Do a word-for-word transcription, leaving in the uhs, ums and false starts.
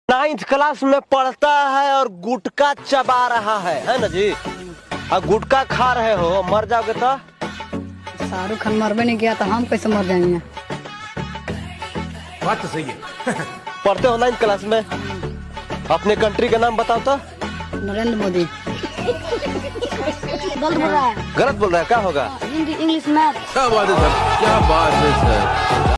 Ninth class में पढ़ता है और गुटखा चबा रहा है है ना जी। और गुटखा खा रहे हो, मर जाओगे तो? शाहरुख खान मरबे नहीं किया तो हम कैसे मर जाएंगे? बात तो सही है। पढ़ते हो नाइन्थ क्लास में? अपने कंट्री का नाम बताओ तो। नरेंद्र मोदी। गलत बोल रहा है। गलत बोल रहा है, क्या होगा? Hindi English math. क्या बात है सर, क्या बात है सर।